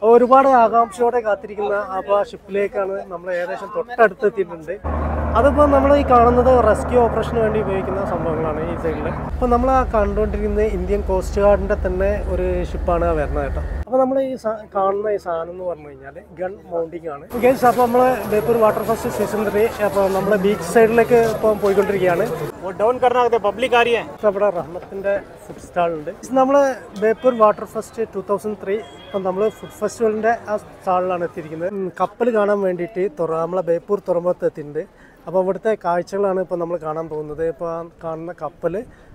ഒരുപാട് ആകാംക്ഷയോടെ കാത്തിരിക്കുന്ന ആ ഷിപ്പിലേക്കാണ് നമ്മൾ ഏകദേശം തൊട്ടടുത്തെത്തിയിട്ടുണ്ട്. അതിപ്പോൾ നമ്മൾ ഈ കാണുന്നത് റെസ്ക്യൂ ഓപ്പറേഷന് വേണ്ടി ഉപയോഗിക്കുന്ന സംഭവങ്ങളാണ് ഈ സൈഡിൽ. അപ്പോൾ നമ്മൾ ആ കണ്ടുകൊണ്ടിരിക്കുന്നത് ഇന്ത്യൻ കോസ്റ്റ് ഗാർഡിൻ്റെ തന്നെ ഒരു ഷിപ്പാണ് വരുന്നത് കേട്ടോ. അപ്പോൾ നമ്മൾ ഈ കാണുന്ന ഈ സാധനം എന്ന് പറഞ്ഞു കഴിഞ്ഞാൽ ഗൺ മൗണ്ടിങ് ആണ്. ഗൈസ്, അപ്പോൾ നമ്മൾ ബേപ്പൂർ വാട്ടർ ഫസ്റ്റ് സീസൺ 3 അപ്പോൾ നമ്മൾ ബീച്ച് സൈഡിലേക്ക് ഇപ്പോൾ പോയിക്കൊണ്ടിരിക്കുകയാണ്. ഡൗൺ കർണാടക പബ്ലിക് ആരിയ അവിടെ റഹ്മത്തിൻ്റെ ഫുഡ് സ്റ്റാൾ ഉണ്ട്. നമ്മൾ ബേപ്പൂർ വാട്ടർ ഫസ്റ്റ് 2003 ഇപ്പം നമ്മൾ ഫുഡ് ഫെസ്റ്റിവലിൻ്റെ ആ സ്റ്റാളിലാണ് എത്തിയിരിക്കുന്നത്. കപ്പൽ കാണാൻ വേണ്ടിയിട്ട് നമ്മളെ ബേപ്പൂർ തുറമുഖത്ത് എത്തിയിട്ടുണ്ട്. അപ്പോൾ ഇവിടുത്തെ കാഴ്ചകളാണ് ഇപ്പോൾ നമ്മൾ കാണാൻ പോകുന്നത്. ഇപ്പോൾ കാണുന്ന കപ്പൽ,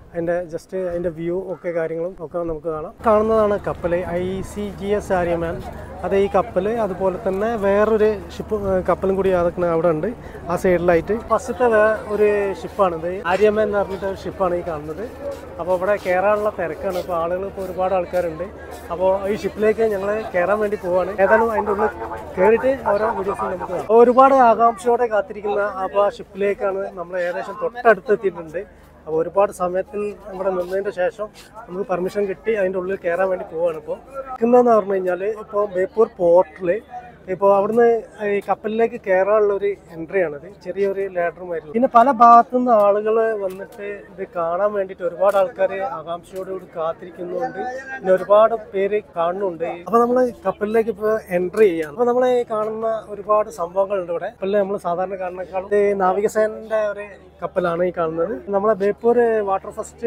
അതിൻ്റെ വ്യൂ ഒക്കെ കാര്യങ്ങളും ഒക്കെ നമുക്ക് കാണുന്നതാണ് കപ്പൽ ICGS ആര്യമാൻ. അത് ഈ കപ്പൽ, അതുപോലെ തന്നെ വേറൊരു കപ്പലും കൂടി അതൊക്കെ അവിടെ ഉണ്ട് ആ സൈഡിലായിട്ട്. ഫസ്റ്റത്തെ ഒരു ഷിപ്പാണിത്, ആര്യമാൻ എന്ന് പറഞ്ഞിട്ട് ഒരു ഷിപ്പാണ് ഈ കാണുന്നത്. അപ്പോൾ ഇവിടെ കയറാനുള്ള തിരക്കാണ്. ഇപ്പോൾ ആളുകൾ ഇപ്പോൾ ഒരുപാട് ആൾക്കാരുണ്ട്. അപ്പോൾ ഈ ഷിപ്പിലേക്ക് ഞങ്ങൾ കയറാൻ വേണ്ടി പോവാണ്. ഏതായാലും അതിൻ്റെ ഉള്ളിൽ കയറിയിട്ട് ഓരോ വീഡിയോസും നമുക്ക് കാണാം. ഒരുപാട് ആകാംക്ഷയോടെ കാത്തിരിക്കുന്ന ആ ഷിപ്പിലേക്കാണ് നമ്മൾ ഏകദേശം തൊട്ടടുത്തെത്തിയിട്ടുണ്ട്. അപ്പോൾ ഒരുപാട് സമയത്തിൽ ഇവിടെ നിന്നതിൻ്റെ ശേഷം നമുക്ക് പെർമിഷൻ കിട്ടി അതിൻ്റെ ഉള്ളിൽ കയറാൻ വേണ്ടി പോവുകയാണ്. ഇപ്പോൾ നിൽക്കുന്നതെന്ന് പറഞ്ഞു കഴിഞ്ഞാൽ ഇപ്പോൾ ബേപ്പൂർ പോർട്ടിൽ ഇപ്പോൾ അവിടുന്ന് ഈ കപ്പലിലേക്ക് കയറാനുള്ളൊരു എൻട്രിയാണിത്. ചെറിയൊരു ലാഡറുമായിരുന്നു. പിന്നെ പല ഭാഗത്തു നിന്ന് ആളുകൾ വന്നിട്ട് ഇത് കാണാൻ വേണ്ടിയിട്ട് ഒരുപാട് ആൾക്കാർ ആകാംക്ഷയോടുകൂടി കാത്തിരിക്കുന്നുണ്ട്. പിന്നെ ഒരുപാട് പേര് കാണുന്നുണ്ട്. അപ്പോൾ നമ്മൾ കപ്പലിലേക്ക് ഇപ്പോൾ എൻട്രി ചെയ്യാണ്. അപ്പോൾ നമ്മൾ കാണുന്ന ഒരുപാട് സംഭവങ്ങളുണ്ട് ഇവിടെ. കപ്പലിൽ നമ്മൾ സാധാരണ കാണുന്നേക്കാളും നാവികസേനയുടെ ഒരു കപ്പലാണ് ഈ കാണുന്നത്. നമ്മളെ ബേപ്പൂർ വാട്ടർ ഫസ്റ്റ്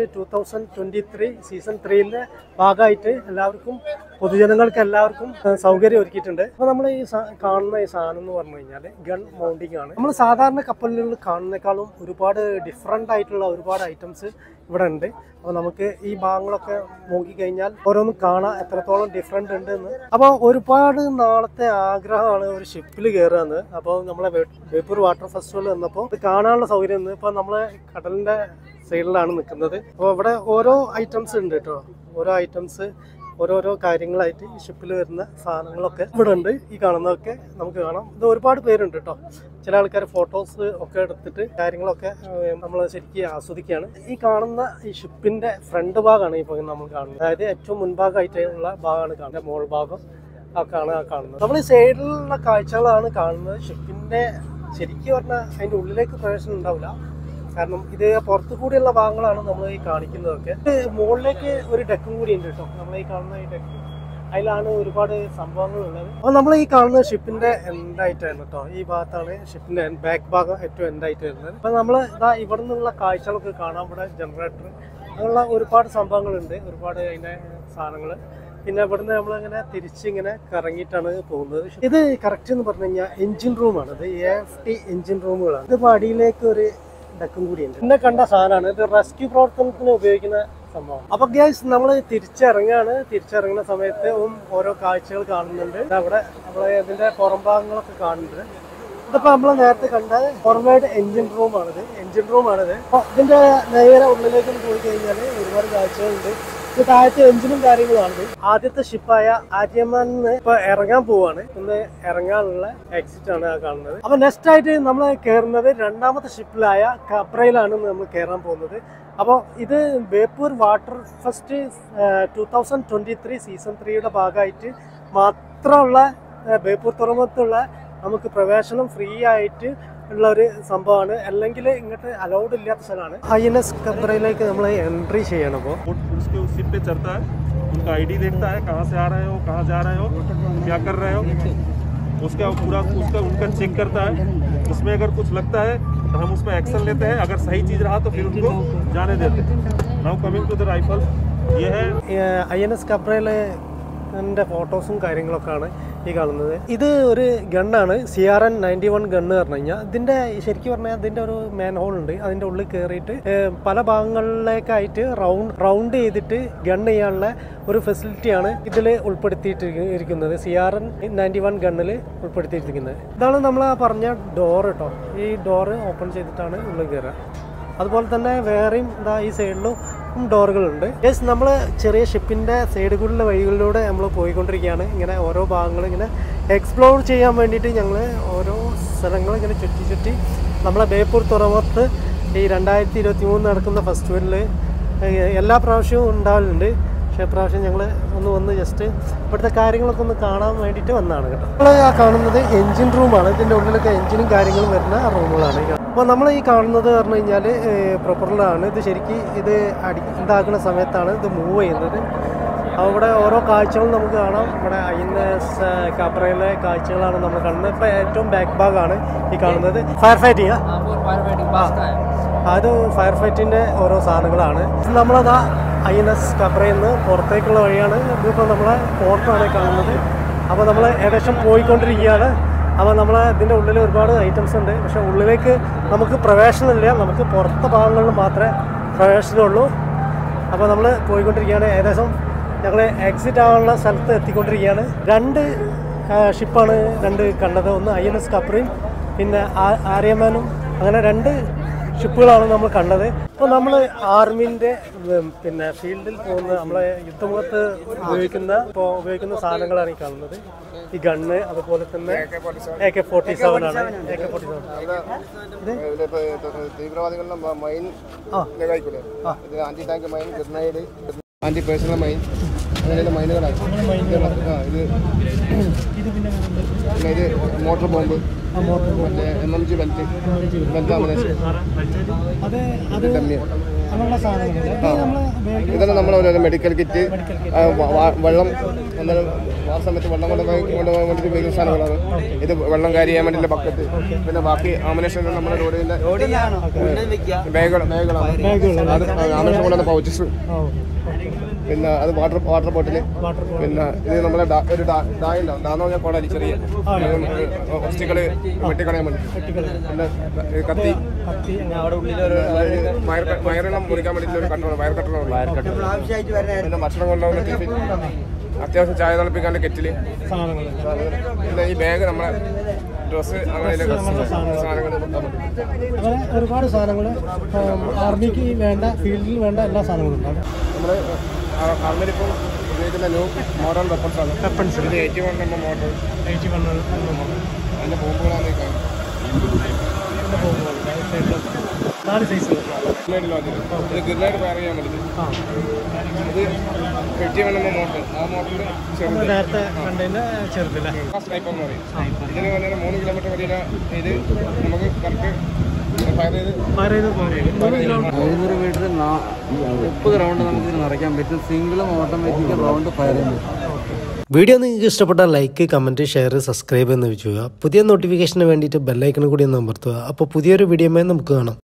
2023 സീസൺ 3 ഭാഗമായിട്ട് എല്ലാവർക്കും, പൊതുജനങ്ങൾക്ക് എല്ലാവർക്കും സൗകര്യം ഒരുക്കിയിട്ടുണ്ട്. അപ്പോൾ നമ്മൾ ഈ കാണുന്ന ഈ സാധനം എന്ന് പറഞ്ഞു കഴിഞ്ഞാൽ ഗൺ മൗണ്ടിങ് ആണ്. നമ്മൾ സാധാരണ കപ്പലുകളിൽ കാണുന്നേക്കാളും ഒരുപാട് ഡിഫറെൻ്റ് ആയിട്ടുള്ള ഒരുപാട് ഐറ്റംസ് ഇവിടെ ഉണ്ട്. അപ്പോൾ നമുക്ക് ഈ ഭാഗങ്ങളൊക്കെ നോക്കിക്കഴിഞ്ഞാൽ ഓരോന്നും കാണാം എത്രത്തോളം ഡിഫറെൻ്റ് ഉണ്ട് എന്ന്. അപ്പോൾ ഒരുപാട് നാളത്തെ ആഗ്രഹമാണ് ഒരു ഷിപ്പിൽ കയറുകയെന്ന്. അപ്പോൾ നമ്മളെ ബേപ്പൂർ വാട്ടർ ഫെസ്റ്റിവൽ വന്നപ്പോൾ ഇത് കാണാനുള്ള സൗകര്യം നിന്ന് ഇപ്പോൾ നമ്മളെ കടലിൻ്റെ സൈഡിലാണ് നിൽക്കുന്നത്. അപ്പോൾ ഇവിടെ ഓരോ ഐറ്റംസ് ഉണ്ട് കേട്ടോ. ഓരോ ഐറ്റംസ് ഓരോരോ കാര്യങ്ങളായിട്ട് ഈ ഷിപ്പിൽ വരുന്ന സാധനങ്ങളൊക്കെ ഇവിടെ ഉണ്ട്. ഈ കാണുന്നതൊക്കെ നമുക്ക് കാണാം. ഇത് ഒരുപാട് പേരുണ്ട് കേട്ടോ. ചില ആൾക്കാർ ഫോട്ടോസ് ഒക്കെ എടുത്തിട്ട് കാര്യങ്ങളൊക്കെ നമ്മൾ ശരിക്കും ആസ്വദിക്കുകയാണ്. ഈ കാണുന്ന ഈ ഷിപ്പിൻ്റെ ഫ്രണ്ട് ഭാഗമാണ് ഇപ്പോൾ നമ്മൾ കാണുന്നത്. അതായത് ഏറ്റവും മുൻഭാഗമായിട്ടുള്ള ഭാഗമാണ് കാണുന്നത്. മോൾ ഭാഗം കാണുന്നത്. നമ്മൾ ഈ സൈഡിലുള്ള കാഴ്ചകളാണ് കാണുന്നത്. ഷിപ്പിൻ്റെ ശരിക്കും പറഞ്ഞാൽ അതിൻ്റെ ഉള്ളിലേക്ക് പ്രവേശനം ഉണ്ടാവില്ല. കാരണം ഇത് പുറത്തു കൂടിയുള്ള ഭാഗങ്ങളാണ് നമ്മൾ ഈ കാണിക്കുന്നതൊക്കെ. മുകളിലേക്ക് ഒരു ഡെക്കും കൂടി ഉണ്ട് കേട്ടോ. നമ്മൾ ഈ കാണുന്ന ഈ ഡെക്ക്, അതിലാണ് ഒരുപാട് സംഭവങ്ങളുള്ളത്. അപ്പോൾ നമ്മൾ ഈ കാണുന്ന ഷിപ്പിൻ്റെ എൻഡായിട്ടായിരുന്നു കേട്ടോ. ഈ ഭാഗത്താണ് ഷിപ്പിൻ്റെ ബാക്ക് ഭാഗം ഏറ്റവും എൻഡായിട്ട് വരുന്നത്. അപ്പോൾ നമ്മൾ ഇവിടെ നിന്നുള്ള കാഴ്ചകളൊക്കെ കാണാൻ ഇവിടെ ജനറേറ്റർ അങ്ങനെയുള്ള ഒരുപാട് സംഭവങ്ങളുണ്ട്. ഒരുപാട് അതിൻ്റെ സാധനങ്ങൾ. പിന്നെ ഇവിടുന്ന് നമ്മളിങ്ങനെ തിരിച്ചിങ്ങനെ കറങ്ങിയിട്ടാണ് പോകുന്നത്. ഇത് കറക്റ്റ് എന്ന് പറഞ്ഞു കഴിഞ്ഞാൽ എൻജിൻ റൂമാണ്. ഇത് AFT എൻജിൻ റൂമുകളാണ്. ഇതിപ്പോൾ അടിയിലേക്ക് ഒരു ഡെക്കും കൂടിയുണ്ട്. പിന്നെ കണ്ട സാധനമാണ് ഇത്. റെസ്ക്യൂ പ്രവർത്തനത്തിന് ഉപയോഗിക്കുന്ന സംഭവം. അപ്പൊ ഗൈസ് നമ്മൾ തിരിച്ചിറങ്ങുന്ന സമയത്ത് ഓരോ കാഴ്ചകൾ കാണുന്നുണ്ട്. അവിടെ നമ്മളെ ഇതിന്റെ പുറം ഭാഗങ്ങളൊക്കെ കാണുന്നുണ്ട്. ഇതിപ്പോ നമ്മൾ നേരത്തെ കണ്ട ഫോർവേഡ് എൻജിൻ റൂമാണിത്. അപ്പൊ ഇതിന്റെ നേരെ ഉള്ളിലേക്ക് പോയി കഴിഞ്ഞാൽ ഒരുപാട് കാഴ്ചകളുണ്ട്. ഇത് താഴത്തെ എഞ്ചിനും കാര്യങ്ങളുമാണ്. ആദ്യത്തെ ഷിപ്പായ ആര്യമാനിന്ന് ഇപ്പൊ ഇറങ്ങാൻ പോവാണ്. ഇന്ന് ഇറങ്ങാനുള്ള എക്സിറ്റ് ആണ് കാണുന്നത്. അപ്പൊ നെക്സ്റ്റ് ആയിട്ട് നമ്മൾ കയറുന്നത് രണ്ടാമത്തെ ഷിപ്പിലായ കബ്രയിലാണ് നമ്മൾ കയറാൻ പോകുന്നത്. അപ്പോൾ ഇത് ബേപ്പൂർ വാട്ടർ ഫസ്റ്റ് 2023 സീസൺ 3 ഭാഗമായിട്ട് മാത്രമുള്ള ബേപ്പൂർ തുറമുഖത്തുള്ള നമുക്ക് പ്രവേശനം ഫ്രീ ആയിട്ട് ഉള്ള ഒരു സംഭവമാണ്. അല്ലെങ്കിൽ ഇങ്ങോട്ട് അലൗഡ് ഇല്ലാത്ത സ്ഥലമാണ്. INS കബ്രയിലേക്ക് നമ്മൾ എൻട്രി ചെയ്യണം. അപ്പോൾ उनका आईडी देखता है, कहाँ से आ रहे हो, कहाँ जा रहे हो, क्या कर रहे हो, उसका पूरा उनका चेक करता है. उसमें अगर कुछ लगता है तो हम उसमें एक्शन लेते हैं. अगर सही चीज़ रहा तो फिर उनको जाने देते हैं. Now coming to the rifle, ये है INS കബ്രയിലെ ഫോട്ടോസും കാര്യങ്ങളൊക്കെയാണ് ഈ കാണുന്നത്. ഇത് ഒരു ഗണ്ണാണ്, CRN 91 ഗണ്ണ് പറഞ്ഞു കഴിഞ്ഞാൽ. ഇതിൻ്റെ ശരിക്കും പറഞ്ഞാൽ ഇതിൻ്റെ ഒരു മാൻ ഹോൾ ഉണ്ട്. അതിൻ്റെ ഉള്ളിൽ കയറിയിട്ട് പല ഭാഗങ്ങളിലേക്കായിട്ട് റൗണ്ട് ചെയ്തിട്ട് ഗണ്ണ് ചെയ്യാനുള്ള ഒരു ഫെസിലിറ്റിയാണ് ഇതിൽ ഉൾപ്പെടുത്തിയിട്ടിരിക്കുന്നത്. CRN 91 ഗണ്ണിൽ ഉൾപ്പെടുത്തിയിരിക്കുന്നത്. ഇതാണ് നമ്മൾ പറഞ്ഞ ഡോർ കേട്ടോ. ഈ ഡോറ് ഓപ്പൺ ചെയ്തിട്ടാണ് ഉള്ളിൽ കയറുക. അതുപോലെ തന്നെ വേറെയും ഈ സൈഡിലും ഡോറുകളുണ്ട്. യെസ്, നമ്മൾ ചെറിയ ഷിപ്പിൻ്റെ സൈഡുകളിലെ വഴികളിലൂടെ നമ്മൾ പോയിക്കൊണ്ടിരിക്കുകയാണ്. ഇങ്ങനെ ഓരോ ഭാഗങ്ങൾ ഇങ്ങനെ എക്സ്പ്ലോർ ചെയ്യാൻ വേണ്ടിയിട്ട് ഞങ്ങൾ ഓരോ സ്ഥലങ്ങൾ ഇങ്ങനെ ചുറ്റി നമ്മളെ ബേപ്പൂർ തുറമുഖത്ത് ഈ 2023 നടക്കുന്ന ഫെസ്റ്റിവലിൽ എല്ലാ പ്രാവശ്യവും ഉണ്ടാവലുണ്ട്. പക്ഷേ പ്രാവശ്യം ഞങ്ങൾ ഒന്ന് വന്ന് ജസ്റ്റ് ഇവിടുത്തെ കാര്യങ്ങളൊക്കെ ഒന്ന് കാണാൻ വേണ്ടിയിട്ട് വന്നതാണ് കേട്ടോ. നമ്മൾ ആ കാണുന്നത് എൻജിൻ റൂമാണ്. ഇതിൻ്റെ ഉള്ളിലൊക്കെ എൻജിനും കാര്യങ്ങളും വരുന്ന റൂമുകളാണ്. അപ്പോൾ നമ്മൾ ഈ കാണുന്നത് പറഞ്ഞു കഴിഞ്ഞാൽ പ്രൊപ്പല്ലറാണ്. ഇത് ശരിക്കും ഇത് ഇതാക്കുന്ന സമയത്താണ് ഇത് മൂവ് ചെയ്യുന്നത്. അവിടെ ഓരോ കാഴ്ചകളും നമുക്ക് കാണാം. ഇവിടെ INS കബ്രയിലെ കാഴ്ചകളാണ് നമ്മൾ കാണുന്നത്. ഇപ്പോൾ ഏറ്റവും ബാക്ക് ഭാഗമാണ് ഈ കാണുന്നത്. ഫയർ ഫൈറ്റിംഗ് അത് ഫയർ ഫൈറ്റിൻ്റെ ഓരോ സാധനങ്ങളാണ്. നമ്മളതാ INS കബ്രയിൽ നിന്ന് പുറത്തേക്കുള്ള വഴിയാണ്. ഇതിപ്പോൾ നമ്മളെ പോർട്ടാണ് കാണുന്നത്. അപ്പോൾ നമ്മൾ ഏകദേശം പോയിക്കൊണ്ടിരിക്കുകയാണ്. അപ്പോൾ നമ്മൾ ഇതിൻ്റെ ഉള്ളിൽ ഒരുപാട് ഐറ്റംസ് ഉണ്ട്. പക്ഷേ ഉള്ളിലേക്ക് നമുക്ക് പ്രവേശനമില്ല. നമുക്ക് പുറത്തെ ഭാഗങ്ങളിൽ മാത്രമേ പ്രവേശനമുള്ളൂ. അപ്പോൾ നമ്മൾ പോയിക്കൊണ്ടിരിക്കുകയാണ്. ഏകദേശം ഞങ്ങൾ എക്സിറ്റ് ആവാനുള്ള സ്ഥലത്ത് എത്തിക്കൊണ്ടിരിക്കുകയാണ്. 2 ഷിപ്പാണ് കണ്ടത്. ഒന്ന് INS കപ്രയും പിന്നെ ആര്യമാനും. അങ്ങനെ 2 ഷിപ്പുകളാണ് നമ്മൾ കണ്ടത്. അപ്പോൾ നമ്മൾ ആർമീൻ്റെ പിന്നെ ഫീൽഡിൽ പോകുന്ന നമ്മളെ യുദ്ധമുഖത്ത് ഉപയോഗിക്കുന്ന സാധനങ്ങളാണ് ഈ കാണുന്നത്. ഈ ഗണ്ണ്, അതുപോലെ തന്നെ AK-47 ആണ്. AK-47 തീവ്രവാദികളുടെ mine, anti tank mine, grenade, anti personnel mine, അങ്ങനെയുള്ള മൈനുകളാണ്. ഇത് മോട്ടോർ ബോംബ്, മറ്റേ MMG ബെൽറ്റ് ഇതെല്ലാം നമ്മൾ മെഡിക്കൽ കിറ്റ്, വെള്ളം ആ സമയത്ത് വെള്ളം കൊണ്ടുപോകാൻ വേണ്ടിയിട്ട് ഉപയോഗിക്കുന്ന സാധനങ്ങളാണ്. ഇത് വെള്ളം കാരി ചെയ്യാൻ വേണ്ടിയുള്ള ബക്കറ്റ്. പിന്നെ ബാക്കി ആമിനേഷൻ നമ്മുടെ റോഡിൻ്റെ ബാഗുകളാണ്. അത് ആമിനേഷൻ കൊണ്ടുവന്ന പൗച്ചസ്. പിന്നെ അത് വാട്ടർ ബോട്ടിൽ. പിന്നെ ഇത് നമ്മളെ ഒരു ഡായ ഉണ്ടാവും. ഡാന്ന് പറഞ്ഞാൽ കോടാലി ചെറിയ വസ്തുക്കൾ വെട്ടിക്കളയാൻ വേണ്ടി. പിന്നെ കത്തി, വയറെല്ലാം മുറിക്കാൻ വേണ്ടിയിട്ട് ഒരു കട്ടർ, വയർ കട്ടർ. പിന്നെ ഭക്ഷണം കൊണ്ടുപോകുന്ന ടിഫിൻ, അത്യാവശ്യം ചായ തിളപ്പിക്കാണ്ട് കെറ്റില്. പിന്നെ ഈ ബാഗ് നമ്മളെ ഡ്രസ്സ്, അങ്ങനെ സാധനങ്ങൾ. ഒരുപാട് സാധനങ്ങൾ ആർമിക്ക് വേണ്ട, ഫീൽഡിൽ വേണ്ട എല്ലാ സാധനങ്ങളും ഉണ്ടാകും. നമ്മൾ ആർമിയിലിപ്പോൾ ഉപയോഗിക്കുന്ന ന്യൂ മോഡൽ വെപ്പൺസാണ്. വെപ്പൺസ് ഇത് 81 mm മോഡൽ. 81 അതിൻ്റെ ബോംബുകളാണ് ഈ കാണുന്നത്. 4 സൈസ് ഇത് ഗ്രനേഡ് ഫയർ ചെയ്യാൻ വേണ്ടിയിട്ട്. ഇത് 81 mm മോഡൽ. ആ മോഡലിൽ നേരത്തെ കണ്ടതിൻ്റെ ചെറുതല്ലേ സ്നൈപ്പർ എന്ന് പറയും. ഇതിന് പറഞ്ഞാൽ 3 കിലോമീറ്റർ വരെയുള്ള ഇത് നമുക്ക് കറക്റ്റ് ഫയർ ചെയ്ത് 500 മീറ്റർ 30 റൗണ്ട് നമുക്ക് നിറയ്ക്കാൻ പറ്റും. സിംഗിളും ഓട്ടോമാറ്റിക്കും റൗണ്ട് ഫയർ ചെയ്യാൻ പറ്റും. വീഡിയോ നിങ്ങൾക്ക് ഇഷ്ടപ്പെട്ടാൽ ലൈക്ക്, കമൻറ്റ്, ഷെയർ, സബ്സ്ക്രൈബ് എന്ന് വെച്ചുക. പുതിയ നോട്ടിഫിക്കേഷന് വേണ്ടിയിട്ട് ബെല്ലൈക്കൺ കൂടി ഒന്ന് അമർത്തുക. അപ്പോൾ പുതിയൊരു വീഡിയോയുമായി നമുക്ക് കാണാം.